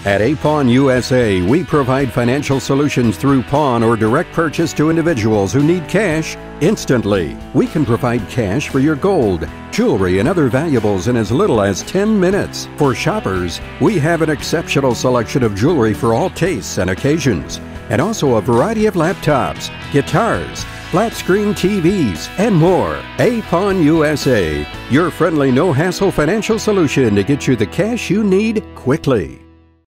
At A-Pawn USA, we provide financial solutions through pawn or direct purchase to individuals who need cash instantly. We can provide cash for your gold, jewelry, and other valuables in as little as 10 minutes. For shoppers, we have an exceptional selection of jewelry for all tastes and occasions, and also a variety of laptops, guitars, flat-screen TVs, and more. A-Pawn USA, your friendly, no-hassle financial solution to get you the cash you need quickly.